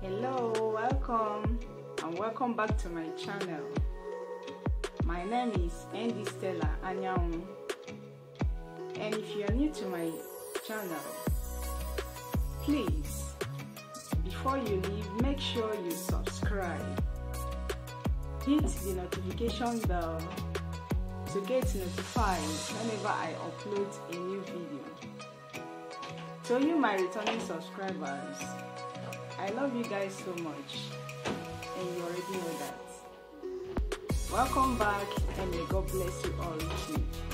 Hello, welcome and welcome back to my channel. My name is Andy Stella Anyanwu, and if you are new to my channel, please, before you leave, make sure you subscribe. Hit the notification bell to get notified whenever I upload a new video. To you, my returning subscribers, I love you guys so much, and you already know that. Welcome back, and may God bless you all too.